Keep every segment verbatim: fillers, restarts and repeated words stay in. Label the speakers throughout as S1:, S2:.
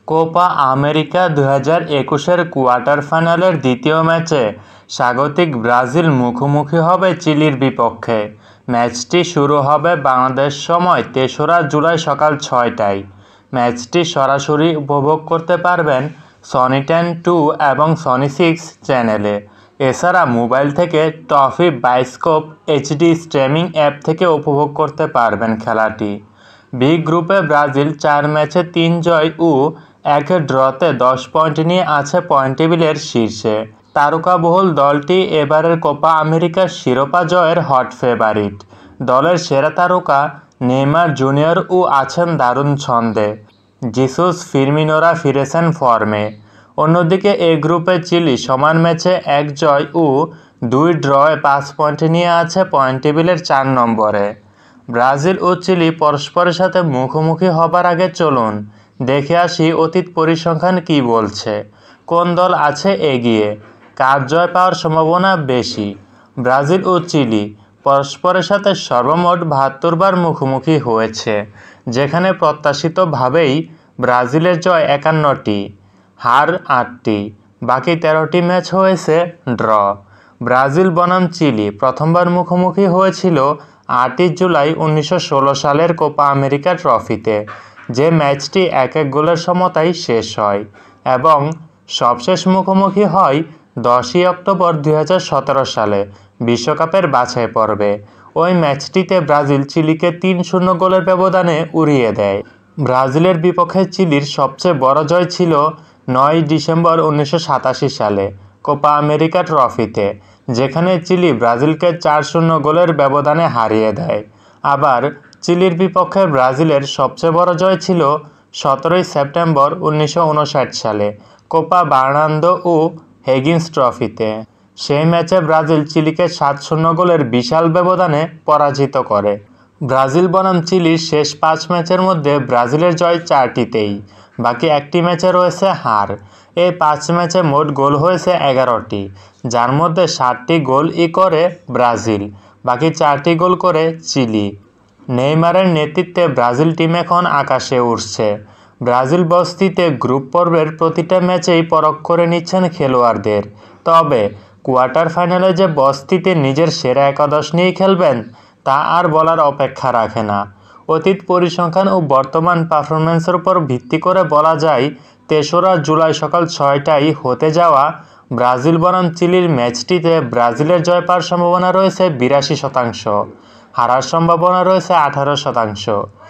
S1: Copa America দুই হাজার একুশের কোয়ার্টার ফাইনালের দ্বিতীয় ম্যাচে স্বাগতিক ব্রাজিল মুখোমুখি হবে চিলির বিপক্ষে। ম্যাচটি শুরু হবে বাংলাদেশ সময় তেসরা জুলাই সকাল ছয়টায়। ম্যাচটি সরাসরি উপভোগ করতে পারবেন সনি টেন টু এবং সনি সিক্স চ্যানেলে। এছাড়া মোবাইল থেকে Toffee Bioscope HD streaming app থেকে উপভোগ করতে পারবেন খেলাটি। বি গ্রুপে ব্রাজিল চার ম্যাচে তিন জয় ও এক ড্রতে দশ পয়েন্ট নিয়ে আছে পয়েন্ট টেবিলের শীর্ষে। তারকাবহুল দলটি এবারের কোপা আমেরিকার শিরোপা জয়ের হট ফেভারিট। দলের সেরা তারকা নেইমার জুনিয়র ও আছেন দারুণ ছন্দে। জিসুস ফিরমিনোরা ফিরেছেন ফর্মে। অন্যদিকে এ গ্রুপে চিলি সমান ম্যাচে এক জয় ও দুই ড্রয়ে পাঁচ পয়েন্ট নিয়ে আছে পয়েন্ট টেবিলের চার নম্বরে। ব্রাজিল ও চিলি পরস্পরের সাথে মুখোমুখি হবার আগে চলুন দেখে আসি অতীত পরিসংখ্যান কী বলছে। কোন দল আছে এগিয়ে, কার জয় পাওয়ার সম্ভাবনা বেশি। ব্রাজিল ও চিলি পরস্পরের সাথে সর্বমোট বাহাত্তর বার মুখোমুখি হয়েছে, যেখানে প্রত্যাশিতভাবেই ব্রাজিলের জয় একান্নটি, হার আটটি, বাকি তেরোটি ম্যাচ হয়েছে ড্র। ব্রাজিল বনাম চিলি প্রথমবার মুখোমুখি হয়েছিল আটই জুলাই উনিশশো ষোলো সালের কোপা আমেরিকা ট্রফিতে, যে ম্যাচটি এক এক গোলের সমতায় শেষ হয়, এবং সবশেষ মুখোমুখি হয় দশই অক্টোবর দুই হাজার সতেরো সালে বিশ্বকাপের বাছাই পর্বে। ওই ম্যাচটিতে ব্রাজিল চিলিকে তিন শূন্য গোলের ব্যবধানে উড়িয়ে দেয়। ব্রাজিলের বিপক্ষে চিলির সবচেয়ে বড় জয় ছিল নয় ডিসেম্বর উনিশশো সাতাশি সালে কোপা আমেরিকা ট্রফিতে, যেখানে চিলি ব্রাজিলকে চার শূন্য গোলের ব্যবধানে হারিয়ে দেয়। আবার চিলির বিপক্ষে ব্রাজিলের সবচেয়ে বড় জয় ছিল সতেরোই সেপ্টেম্বর উনিশশো উনষাট সালে কোপা বার্নান্দো ও হেগিন্স ট্রফিতে। সেই ম্যাচে ব্রাজিল চিলিকে সাত শূন্য গোলের বিশাল ব্যবধানে পরাজিত করে। ব্রাজিল বনাম চিলির শেষ পাঁচ ম্যাচের মধ্যে ব্রাজিলের জয় চারটিতেই, বাকি একটি ম্যাচে রয়েছে হার। এই পাঁচ ম্যাচে মোট গোল হয়েছে এগারোটি, যার মধ্যে ষাটটি গোলই করে ব্রাজিল, বাকি চারটি গোল করে চিলি। নেইমারের নেতৃত্বে ব্রাজিল টিম এখন আকাশে উঠছে। ব্রাজিল বস্তিতে গ্রুপ পর্বের প্রতিটা ম্যাচেই পরখ করে নিচ্ছেন খেলোয়াড়দের। তবে কোয়ার্টার ফাইনালে যে বস্তিতে নিজের সেরা একাদশ নিয়েই খেলবেন তা আর বলার অপেক্ষা রাখে না। অতীত পরিসংখ্যান ও বর্তমান পারফরম্যান্সের উপর ভিত্তি করে বলা যায়, তেসরা জুলাই সকাল ছয়টায় হতে যাওয়া ব্রাজিল বনাম চিলির ম্যাচটিতে ব্রাজিলের জয় পাওয়ার সম্ভাবনা রয়েছে বিরাশি শতাংশ, হারার সম্ভাবনা রয়েছে আঠারো শতাংশ।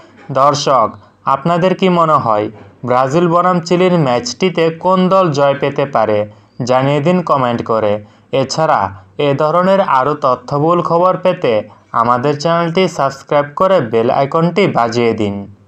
S1: দর্শক, আপনাদের কি মনে হয় ব্রাজিল বনাম চিলির ম্যাচটিতে কোন দল জয় পেতে পারে? জানিয়ে দিন কমেন্ট করে। এছাড়া এ ধরনের আরও তথ্যবহুল খবর পেতে আমাদের চ্যানেলটি সাবস্ক্রাইব করে বেল আইকনটি বাজিয়ে দিন।